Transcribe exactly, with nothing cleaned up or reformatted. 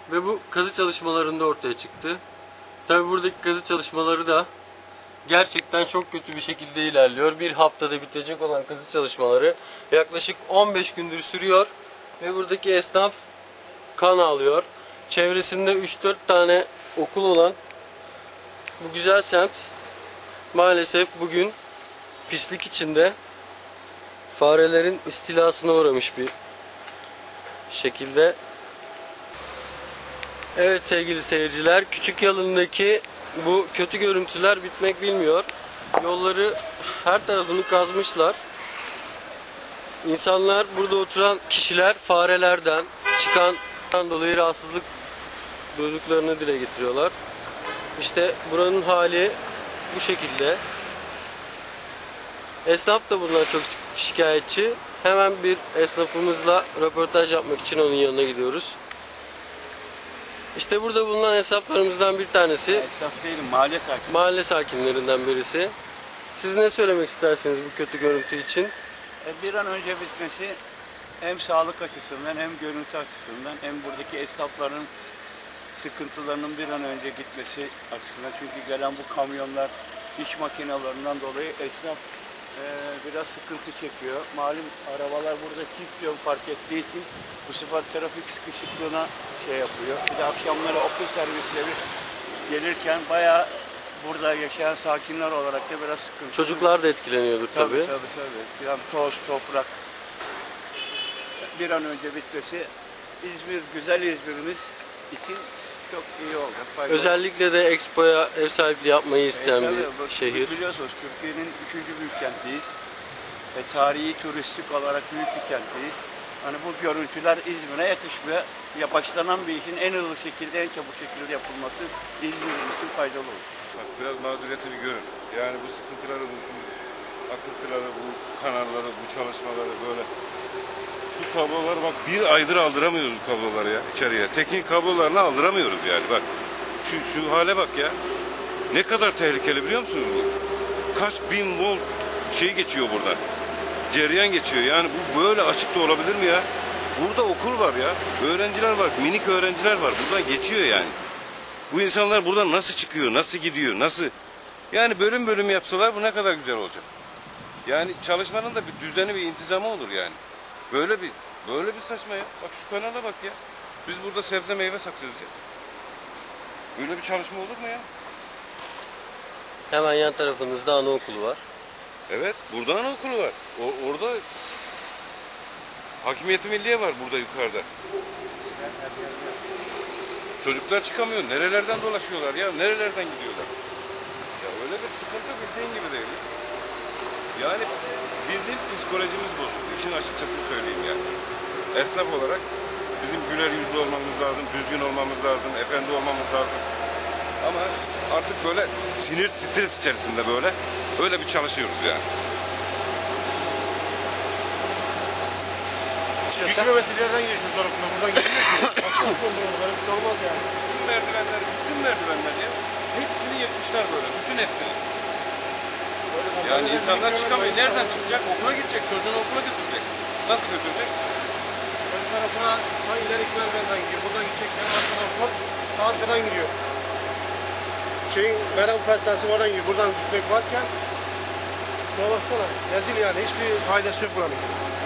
ve bu kazı çalışmalarında ortaya çıktı. Tabi buradaki kazı çalışmaları da gerçekten çok kötü bir şekilde ilerliyor. Bir haftada bitecek olan kazı çalışmaları yaklaşık on beş gündür sürüyor ve buradaki esnaf kan ağlıyor. Çevresinde üç dört tane okul olan bu güzel semt maalesef bugün pislik içinde, farelerin istilasına uğramış bir şekilde. Evet sevgili seyirciler, Küçükyalın'daki bu kötü görüntüler bitmek bilmiyor. Yolları her tarafını kazmışlar. İnsanlar, burada oturan kişiler farelerden çıkan dolayı rahatsızlık duyduklarını dile getiriyorlar. İşte buranın hali bu şekilde. Esnaf da bundan çok şikayetçi. Hemen bir esnafımızla röportaj yapmak için onun yanına gidiyoruz. İşte burada bulunan esnaflarımızdan bir tanesi. Esnaf değilim, mahalle sakini. Mahalle sakinlerinden birisi. Siz ne söylemek istersiniz bu kötü görüntü için? E, bir an önce bitmesi hem sağlık açısından hem görüntü açısından hem buradaki esnafların sıkıntılarının bir an önce gitmesi açısından. Çünkü gelen bu kamyonlar, iş makinelerinden dolayı esnaf e, biraz sıkıntı çekiyor. Malum arabalar burada çift yön park ettiği için bu sefer trafik sıkışıklığına şey yapıyor. Bir de akşamları okul servisleri gelirken bayağı burada yaşayan sakinler olarak da biraz sıkıntı. Çocuklar da etkileniyordur tabii. Tabii tabii tabii. Yani toz, toprak. Bir an önce bitmesi İzmir, güzel İzmir'imiz için çok iyi olacak. Faydalı. Özellikle de Expo'ya ev sahipliği yapmayı isteyen e, bir tabii, şehir. Biliyorsunuz Türkiye'nin üçüncü büyük kentiyiz. E, tarihi, turistik olarak büyük bir kentiyiz. Hani bu görüntüler İzmir'e yakışmıyor. Ya başlanan bir işin en hızlı şekilde, en çabuk şekilde yapılması İzmir'in için faydalı olur. Bak biraz mağduriyeti bir görün. Yani bu sıkıntıları, bu akıntıları, bu kanalları, bu çalışmaları böyle. Şu kabloları bak bir aydır aldıramıyoruz bu kabloları ya içeriye. Tekin kablolarını aldıramıyoruz yani bak. Şu, şu hale bak ya. Ne kadar tehlikeli biliyor musunuz bu? Kaç bin volt şey geçiyor buradan. Cereyan geçiyor. Yani bu böyle açıkta olabilir mi ya? Burada okul var ya. Öğrenciler var. Minik öğrenciler var. Buradan geçiyor yani. Bu insanlar buradan nasıl çıkıyor? Nasıl gidiyor? Nasıl? Yani bölüm bölüm yapsalar bu ne kadar güzel olacak. Yani çalışmanın da bir düzeni, bir intizamı olur yani. Böyle bir böyle bir saçma ya. Bak şu kanala bak ya. Biz burada sebze meyve satıyoruz ya. Böyle bir çalışma olur mu ya? Hemen yan tarafınızda anaokulu var. Evet, burada anaokulu var. O, orada Hakimiyeti Milliye var burada yukarıda. Çocuklar çıkamıyor. Nerelerden dolaşıyorlar ya? Nerelerden gidiyorlar? Ya öyle bir sıkıntı bildiğin gibi değil. Yani bizim psikolojimiz bozuldu. İşin açıkçası söyleyeyim yani. Esnaf olarak bizim güler yüzlü olmamız lazım, düzgün olmamız lazım, efendi olmamız lazım. Ama artık böyle sinir, stres içerisinde böyle öyle bir çalışıyoruz yani. Bir kilometre ileriden geçiyor tarafına, buradan geçmiyor ki. Baksana şu oldu, böyle bir şey olmaz yani. Bütün merdivenler, bütün merdivenler ya. Hepsini yırtmışlar böyle, bütün hepsini. Yani insanlar çıkamıyor. Nereden çıkacak? Okula gidecek, çocuğunu okula götürecek. Nasıl götürecek? Ön tarafına, ta ileriki merdivenden gidiyor. Buradan gidecek, en arka tarafına, ta arkadan gidiyor. Şeyin, Meram Pastanesi oradan gidiyor. Buradan gitmek varken, şuna baksana, rezil yani. Hiçbir faydası yok buranın.